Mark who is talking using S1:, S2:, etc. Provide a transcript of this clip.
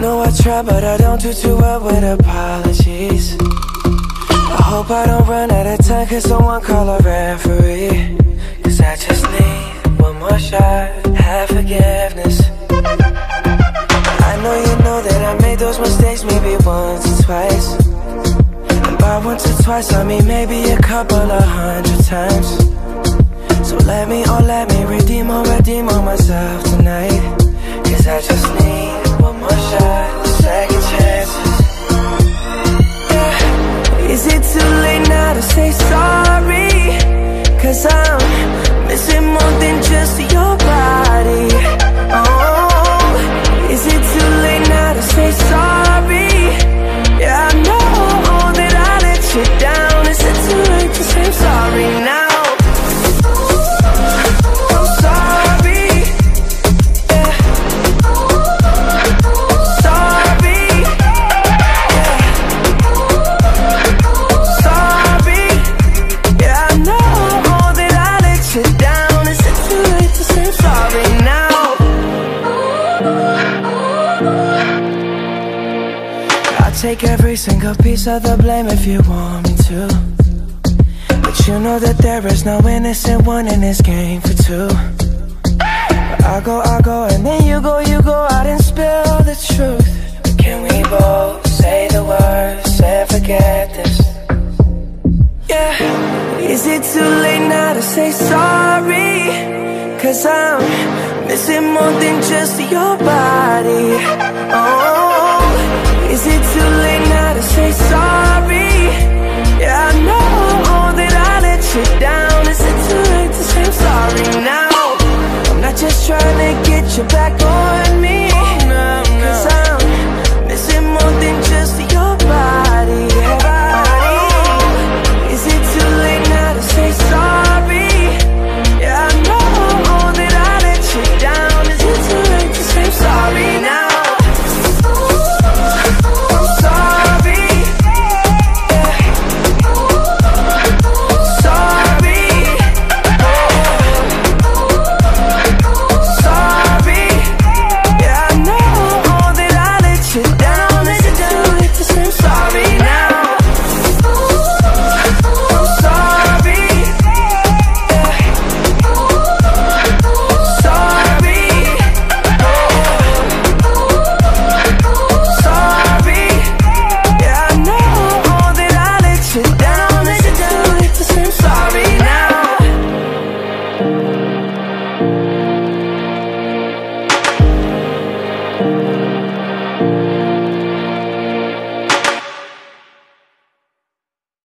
S1: know I try, but I don't do too well with apologies. I hope I don't run out of time, cause someone call a referee. Cause I just need one more shot, have forgiveness. I know you know that I made those mistakes maybe once or twice. And by once or twice I mean maybe a couple of 100 times. So let me redeem on myself tonight. Cause I just need one more shot, second chances. Yeah. Is it too late now to say sorry? Cause I'm missing more than just your body. Oh, is it too late now to say sorry? Yeah, I know that I let you down. Is it too late to say I'm sorry now? Take every single piece of the blame if you want me to. But you know that there is no innocent one in this game for two. But I go, and then you go out and spill the truth. But can we both say the words and forget this? Yeah. Is it too late now to say sorry? Cause I'm missing more than just your body. Oh, is it too late now to say sorry? Yeah, I know that I let you down. Is it too late to say I'm sorry now? I'm not just trying to get you back on me.